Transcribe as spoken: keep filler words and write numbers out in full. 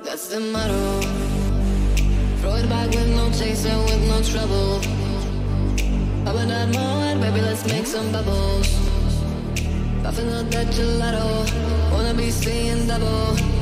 That's the motto. Throw it back with no chaser, with no trouble. Popping that moed, baby, let's make some bubbles. Puffing out that gelato, wanna be seeing double.